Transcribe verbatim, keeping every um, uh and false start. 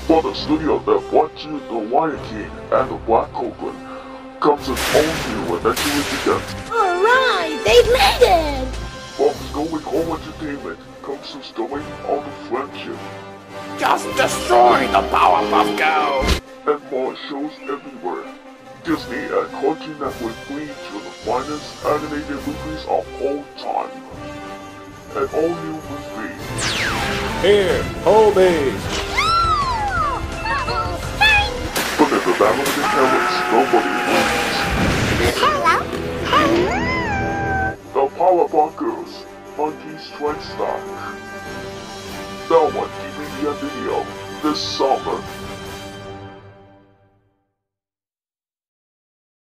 For the studio that brought you The Lion King and The Black Cauldron comes its own new adventure together. Alright, they've made it! From Story Home Entertainment comes the story of the friendship. Just destroy the Powerpuff Girls! And more shows everywhere. Disney and Cartoon Network bring you the finest animated movies of all time. And all new movie. Here, homies! But in the battle of the heroes, nobody wins. Hello? Hello? The Powerpuff Girls, Monkey Strike Stop. Now on D V D and video this summer.